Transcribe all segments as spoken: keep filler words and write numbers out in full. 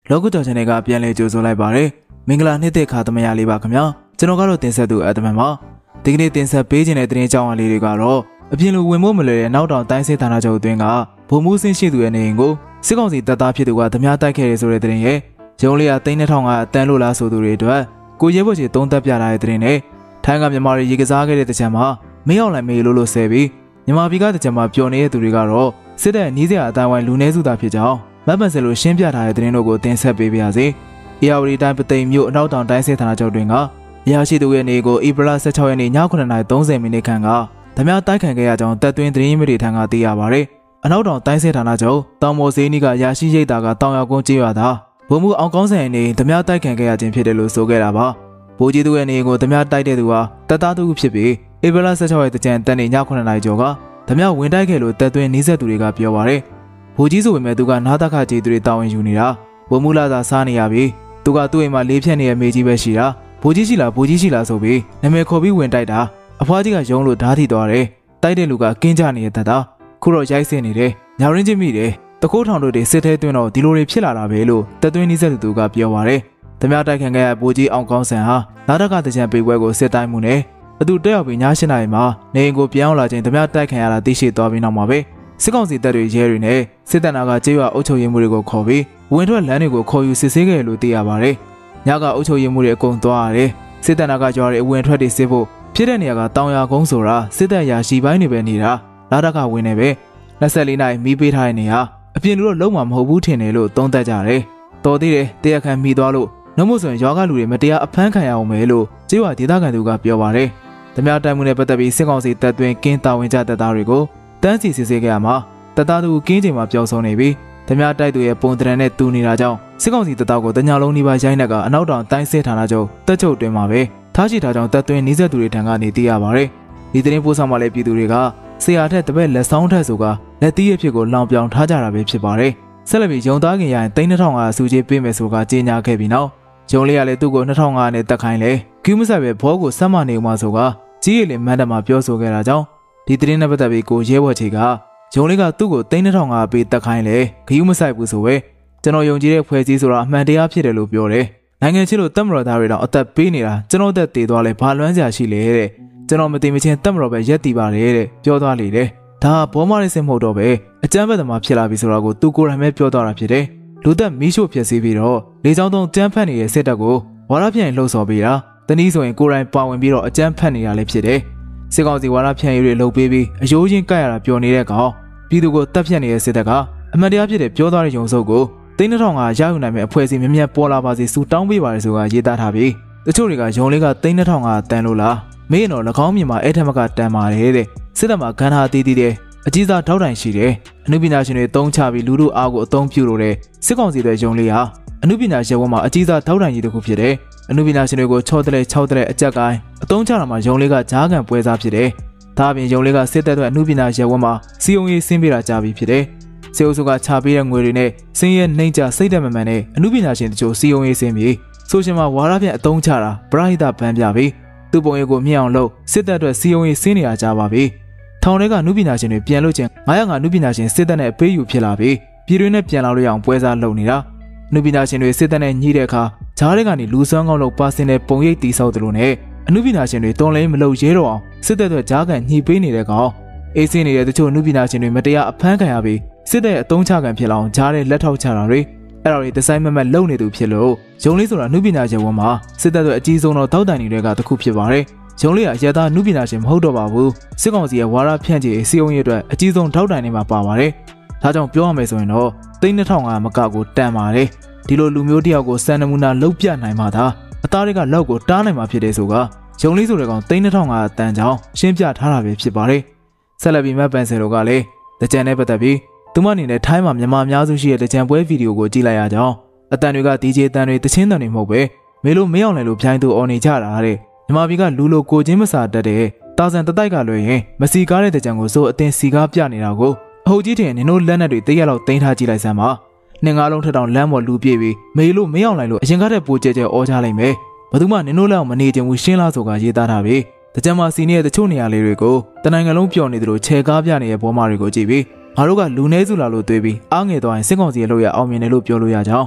လောကုတော်ချန်နယ်ကပြန်လဲကြိုဆိုလိုက်ပါတယ်မင်္ဂလာနှစ်သက်ခါသမယလေးပါခင်ဗျာကျွန်တော်ကတော့တင်ဆက်သူအတမန်ပါဒီကနေ့တင်ဆက်ပေးခြင်းတဲ့သတင်းကြောင်းအလေးတွေကတော့အပြင်လူဝင်ဖို့မလွယ်တဲ့နောက်တောင်တိုင်းစစ်ဌာနချုပ်အတွင်းကဗိုလ်မှူးဆင်းရှိသူရဲ့နေအိမ်ကိုစစ်ကောင်စီတပ်သားဖြစ်သူကဓမြတိုက်ခဲ့ရဆိုတဲ့သတင်းရဲ့ရုံးလေးကသိန်းနှစ်ထောင်ကအတန်းလို့လားဆိုသူတွေအတွက်ကိုရဲဘော်ကြီးသုံးသက်ပြထားတဲ့သတင်းနဲ့ထိုင်းကမြန်မာတွေရေကစားခဲ့တဲ့တကြံမှာမင်းအောင်လှိုင်မေလို့လို့ဆဲပြီးမြန်မာပြည်ကတကြံမှာပျော်နေတဲ့သူတွေကတော့စစ်တပ်နီးစရာအတိုင်းဝိုင်းလူနည်းစုသားဖြစ်ကြောင်းမတ်ပန်စလို့ရှင်းပြထားတဲ့သတင်းတို့ကိုတင်ဆက်ပေးပါရစေ။အေရဝတီတိုင်းပသိမ်မြို့အနောက်တောင်တိုင်းစစ်ဌာနချုပ်တွင်ကအရာရှိသူရဲ့နေကိုဧပြီလဆယ့်ခြောက်ရက်နေ့ညခုနှစ်နာရီသုံးဆယ်မိနစ်ခန့်ကဓမြတိုက်ခံခဲ့ရကြောင်းတပ်တွင်းသတင်းမီဒီယာထံကသိရပါဗျ။အနောက်တောင်တိုင်းစစ်ဌာနချုပ်တောင်မော်စေးနီးကရာရှိရိတ်တာကတောင်ရောက်ကုန်းကျေးရွာသားဗိုလ်မှူးအောင်ကောင်းစံနေဓမြတိုက်ခံခဲ့ရခြင်းဖြစ်တယ်လို့ဆိုခဲ့တာပါ။ဗိုလ်ကြီးသူရဲ့နေကိုဓမြတိုက်တဲ့သူဟာတပ်သားသူဖြစ်ပြီးဧပြီလဆယ့်ခြောက်ရက်တကြံတန်နေညခုနှစ်နာရီကျော်ကဓမြဝင်တိုက်ခဲ့လို့တပ်တွင်းနီးစပ်သူတွေကပြောပါဗျ။ဗိုလ်ကြီးဆိုပေမဲ့သူကနားတခကြေးသူတွေတာဝန်ယူနေတာဗိုလ်မှူးလာသာစားနေရပြီးသူကသူ့အိမ်မှာလေးဖြတ်နေတဲ့မေကြီးပဲရှိတာဗိုလ်ကြီးရှိလားဗိုလ်ကြီးရှိလားဆိုပြီးနာမည်ခေါ်ပြီးဝင်တိုက်တာအဖွားကြီးကယုံလို့ဓာတ်ထိသွားတယ်တိုက်တဲ့လူကကင်းကြနေတဲ့တတ်တာခုတော့ရိုက်စင်နေတယ်ညောင်ရင်းချင်းမိတယ်တခိုးထောင်တို့တွေစစ်ထဲတွင်းတော့ဒီလိုတွေဖြစ်လာတာပဲလို့တပ်သွင်းနီးစပ်သူကပြောပါတယ်ဓမြတိုက်ခံခဲ့ရဗိုလ်ကြီးအောင်ကောင်းစံဟာနားတကတကြံပေပွဲကိုစစ်တိုင်းမှုနဲ့အတူတက်ရောက်ပြီးည၈နာရီမှာနေအိမ်ကိုပြန်ရောက်လာခြင်းဓမြတိုက်ခံရတာသိရှိသွားပြီးနောက်မှာပဲစစ်ကောင်စီတပ်တွေရဲတွေနဲ့စစ်တပ်နာကကျေးရွာအုပ်ချုပ်ရေးမှုတွေကိုခေါ်ပြီးဝင်ထွက်လမ်းတွေကိုခေါ်ယူစစ်ဆေးခဲ့လို့သိရပါတယ်။ညကအုပ်ချုပ်ရေးမှုတွေအကုန်သွားရတယ်။စစ်တပ်နာကကြွားတွေအဝင်ထွက်တွေစစ်ဖို့ဖြစ်တဲ့နေရာကတောင်ရကုန်းဆိုတာစစ်တပ်ရာရှိပိုင်းတွေပဲနေတာလာတကဝင်နေပဲ၂၄နာရီမီးပေးထားတဲ့နေရာအပြင်လူတော့လုံးဝမဟုတ်ဘူးထင်တယ်လို့သုံးသပ်ကြတယ်။တော်သေးတယ်တရားခံမိသွားလို့နှမို့ဆိုရင်ရွာကလူတွေမတရားအဖမ်းခံရအောင်မယ်လို့ကျေးရွာဒေသခံသူကပြောပါတယ်။ဓမြတိုင်မှုနဲ့ပတ်သက်ပြီးစစ်ကောင်စီတပ်တွင်ကင်းတာဝန်ကျတပ်သားတွေကိုတန်းစီစစ်ဆေးကြရမှာတပ်သားသူကင်းချိန်မှာပျောက်ဆုံးနေပြီးဓမြတိုက်သူရဲ့ပုံတရံနဲ့တူနေတာကြောင့်စစ်ကောင်စီတပ်သားကိုတညာလုံးနှိပါရိုင်းနှက်ကအနောက်တောင်တိုင်းစစ်ဌာနချုပ်တပ်ချုပ်တွင်မှာပဲထားရှိထားကြောင်းတပ်သွင်းနီးစပ်သူတွေထံကနေသိရပါတယ်။ဒီသတင်းပို့ဆောင်မှလည်းပြည်သူတွေကဆရာထက်တပည့်လက်ဆောင်ထက်ဆိုကလက်သီးအဖြစ်ကိုလောင်ပြောင်ထားကြတာပဲဖြစ်ပါတယ်။ဆက်လက်ပြီးရုံသားခင်ရရင်သိန်းနှစ်ထောင်ကစူကြီးပေးမယ်ဆိုကကြေညာခဲ့ပြီးနောက်ရုံလေးကလည်းသူ့ကိုနှစ်ထောင်ကနဲ့တက်ခိုင်းလဲကျူးမဆက်ပဲဘောကိုဆက်မနေမှဆိုကကြီးရည်လေးမန်းတမှာပြောဆိုခဲ့တာကြောင့်ဒီသတင်းနဲ့ပတ်သက်ပြီးကိုရဲဘော်ချေကဂျုံလေးကသူ့ကိုသိန်းနှစ်ထောင်ကပေးတက်ခိုင်းလေဂယုမဆိုင်ဘူးဆိုပဲကျွန်တော်ယုံကြည်တဲ့ဖွဲ့စည်းဆိုတာအမှန်တရားဖြစ်တယ်လို့ပြောတယ်နိုင်ငံချင်းလို့တက်မတော်သားတွေတော့အသက်ပေးနေတာကျွန်တော်သက်တည်သွားလဲဘာလွမ်းစရာရှိလဲတဲ့ကျွန်တော်မသိမချင်းတက်မတော်ပဲရက်တည်ပါတယ်တဲ့ပြောသွားလေတယ်ဒါကဘောမရေးစင်မဟုတ်တော့ပဲအကြမ်းဖက်သမားဖြစ်လာပြီဆိုတာကိုသူကိုယ်တိုင်ပဲပြောသွားတာဖြစ်တယ်လူသက်မီးရှို့ဖြစ်စီပြီးတော့လေကြောင်းသုံးကြမ်းဖက်နေတဲ့စစ်တပ်ကိုဝါရပြန်လှုပ်ဆော်ပေးတာတနည်းဆိုရင်ကိုယ်တိုင်ပါဝင်ပြီးတော့အကြမ်းဖက်နေတာလည်းဖြစ်တယ်စစ်ကောင်စီဝါဒဖြန့်ရေးတွေလုပ်ပေးပြီးအယိုးချင်းကပ်ရတာပြောနေတဲ့ကောင်ပြည်သူကိုတပ်ဖြတ်နေတဲ့စစ်တပ်ကအမှန်တရားဖြစ်တဲ့ပြောသားတဲ့ယုံစုပ်ကိုသိန်းနှစ်ထောင်ကရယူနိုင်မဲ့အဖွဲ့အစည်းမြင့်မြတ်ပေါ်လာပါစေစူတောင်းပေးပါရဆိုကရေးသားထားပြီးတချို့တွေကယုံလေးကသိန်းနှစ်ထောင်ကတန်လို့လားမေးရင်တော့၎င်းမြင်မှာအဲ့ထက်မကတန်ပါတယ်တဲ့စစ်တပ်မှာဂန်ဟာတီးတီးတဲ့အကြီးစားထောက်တိုင်ရှိတယ်အနုပညာရှင်တွေတုံးချပြီးလူတို့အားကိုအသုံးပြုလို့တဲ့စစ်ကောင်စီတွေယုံလေးဟာအနုပညာရှင်ဘဝမှာအကြီးစားထောက်တိုင်ကြီးတစ်ခုဖြစ်တယ်အနုပညာရှင်တွေကိုချော့တဲ့ချောက်တဲ့အကြက်ကိုင်းအသုံးချတာမှာယုံလေးကဂျားကန်ပွဲစားဖြစ်တယ်ဒါအပြင်ယုံလေးကစစ်တပ်အတွက်အနုပညာရဲဝတ်မှာစီယုံရေးဆင်းပေးတာကြားပြီးဖြစ်တယ်။စေအုပ်စုကချပေးတဲ့ငွေတွေနဲ့စင်းရဲနှိမ့်ချစိတ်သက်မမှန်တဲ့အနုပညာရှင်တချို့စီယုံရေးဆင်းပြီးဆိုရှယ်မှာဝါရပြန်အသုံးချတာပရိဟိတဗန်းပြပြီးသူ့ပုံရိပ်ကိုမြင့်အောင်လုပ်စစ်တပ်အတွက်စီယုံရေးဆင်းနေတာကြားပါပြီ။ထောင်ထဲကအနုပညာရှင်တွေပြန်လို့ချင်းငါးရာငါအနုပညာရှင်စစ်တပ်နဲ့အပေးယူဖြစ်လာပြီးပြည်တွင်းနဲ့ပြန်လာလို့ရအောင်ပွဲစားလုပ်နေတာ။အနုပညာရှင်တွေစစ်တပ်နဲ့ညှိတဲ့အခါဂျားတွေကနေလူစွမ်းကောင်းလို့ပါစင်တဲ့ပုံရိပ်တီးဆောက်တယ်လို့နဲ့အနုပညာရှင်တွေတွန်လဲမလုပ်ရဲတော့အောင်စစ်တပ်အတွက်ဂျားကန်ညှိပေးနေတဲ့ကောင်အေးစင်းနေတဲ့တချို့အနုပညာရှင်တွေမတရားအဖမ်းခံရပြီးစစ်တပ်ရဲ့အသုံးချခံဖြစ်လောင်ဂျားတဲ့လက်ထောက်ချတာတွေအဲ့ဒါတွေဒီဇိုင်းမမတ်လုပ်နေသူဖြစ်လို့ဂျုံလေးဆိုတာအနုပညာရှင်ဝန်မှာစစ်တပ်အတွက်အကြီးဆုံးသောတောက်တိုင်တွေကတစ်ခုဖြစ်ပါတယ်ဂျုံလေးကအရသာအနုပညာရှင်မဟုတ်တော့ပါဘူးစစ်ကောင်စီရဲ့ဝါရဖြန့်ချီစီယုံရဲ့အတွက်အကြီးဆုံးတောက်တိုင်တွေမှာပါပါတယ်ဒါကြောင့်ပြောရမယ်ဆိုရင်တော့သိန်းနှစ်ထောင်ကမကကိုတန်ပါတယ်ဒီလိုလူမျိုးတယောက်ကိုစံနမူနာလုတ်ပြနိုင်မှသာအသားတွေကလောက်ကိုတားနိုင်မှာဖြစ်တယ်ဆိုကယုံလေးဆိုတဲ့ကောင်သိန်းနှစ်ထောင်ကတန်ကြောင်းရှင်းပြထားတာပဲဖြစ်ပါတယ်ဆက်လက်ပြီးမတ်ပန်ဆယ်တို့ကလည်းတကြံနဲ့ပတ်သက်ပြီးသူမအနေနဲ့ထိုင်းမှာမြန်မာအများစုရှိတဲ့တကြံပွဲဗီဒီယိုကိုကြည့်လိုက်ရကြောင်းအတန်တွေက ဒီ ဂျေ တန်တွေတချင်းတန်တွေမဟုတ်ပဲမေလို့မရောက်နိုင်လို့ဖြိုင်းသူအော်နေကြတာတဲ့မြန်မာပြည်ကလူလိုကိုချင်းမစာတတ်တဲ့တာဇန်တတိုက်ကလွယ်ရင်မစီကားတဲ့တကြံကိုစိုးအတင်စီကားပြနေတာကိုအဟုတ်ကြီးထင်နင်တို့လက်နက်တွေတရက်လောက်တင်ထားကြည့်လိုက်စမ်းပါနှစ်ငါးလုံးထက်တောင်လမ်းပေါ်လူပြေးပြီးမေလို့မရောက်နိုင်လို့အရင်ကတည်းကပိုကြဲကြဲအော်ကြလိုက်မယ်ဘယ်သူမှနင်တို့လက်အောင်မနေချင်ဘူးရှင်းလားဆိုကရေးသားထားပြီးတကြံမာစီနေတဲ့တချို့နေရာလေးတွေကိုတနိုင်ငံလုံးပျော်နေသလိုခြေကားပြနေတဲ့ဘောမာတွေကိုကြည့်ပြီးငါတို့ကလူနည်းစုလာလို့တွေးပြီးအားငယ်သွားရင်စစ်ကောင်စီရဲ့လို့ရအောင်မြင်တယ်လို့ပြောလို့ရကြောင်း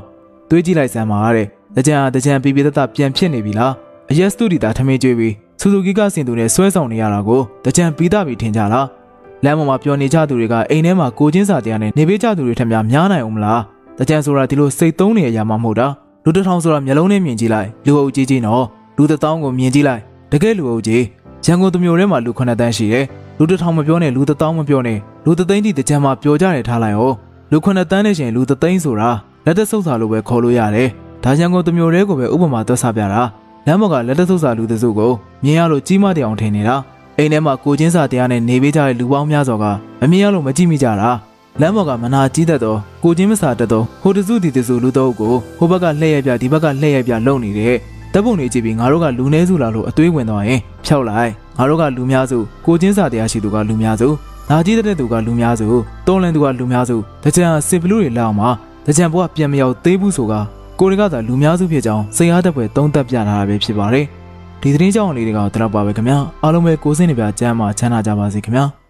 တွေးကြည့်လိုက်စမ်းပါတဲ့တကြံတကြံပြပြတတပြန်ဖြစ်နေပြီလားအရက်စတူဒီတာထမင်းကျွေးပြီးဆူဇူကီကစင်သူနဲ့ဆွဲဆောင်နေရတာကိုတကြံပြီးသားပြီးထင်ကြလားလမ်းပေါ်မှာပျော်နေကြသူတွေကအိမ်ထဲမှာကိုချင်းစာတရားနဲ့နေပေးကြသူတွေထက်များများနိုင်အောင်မလားတကြံဆိုတာဒီလိုစိတ်သုံးနေရမှာမဟုတ်တာလူတစ်ထောင်ဆိုတာမျက်လုံးနဲ့မြင်ကြည့်လိုက်လူအုပ်ကြီးကြီးနော်လူတစ်သောင်းကိုမြင်ကြည့်လိုက်တကယ်လူအုပ်ကြီးရန်ကုန်သူမျိုးထဲမှာလူခုနှစ်တန်းရှိတယ်လူတစ်ထောင်မပြောနဲ့လူတစ်သောင်းမပြောနဲ့လူတစ်သိန်းတိတကြံမှာပျော်ကြတယ်ထားလိုက်အောင်လူခုနှစ်တန်းနဲ့ရှင်လူတစ်သိန်းဆိုတာလက်သက်ဆုပ်စာလိုပဲခေါ်လို့ရတယ်ဒါရန်ကုန်သူမျိုးတွေကိုပဲဥပမာသွတ်ဆပြတာလမ်းပေါ်ကလက်သက်ဆုပ်စာလူတစုကိုမြင်ရလို့ကြီးမတဲ့အောင်ထင်နေတာအိမ်ထဲမှာကိုချင်းစာတရားနဲ့နေပေးကြတဲ့လူပေါင်းများစွာကမမြင်ရလို့မကြည့်မိကြတာလမ်းပေါ်ကမနာကြီးတတ်သောကိုချင်းမစာတတ်သောဟိုတစုဒီတစုလူတော့ကိုဟိုဘက်ကလှည့်ရပြဒီဘက်ကလှည့်ရပြလုံနေတဲ့တပ်ပုံတွေကြည့်ပြီးငါတို့ကလူနည်းစုလာလို့အသွေးဝင်သွားရင်ဖြောက်လိုက်ငါတို့ကလူများစုကိုချင်းစာတရားရှိသူကလူများစုနာကြီးတဲ့သူကလူများစုတုံးလန်သူကလူများစုတကြံစစ်ဘလူးတွေလောက်မှာတကြံဘွားပြန်မရောက်သေးဘူးဆိုကကိုတွေကသာလူများစုဖြစ်ကြောင်းစိတ်အားတက်ပွဲသုံးသပ်ပြထားတာပဲဖြစ်ပါတယ်ဒီသတင်းကြောင့်လေးတွေကတော့တော့ပါပဲခင်ဗျာအားလုံးပဲကိုစင်းနေပြကျမ်းမှာချမ်းသာကြပါစေခင်ဗျာ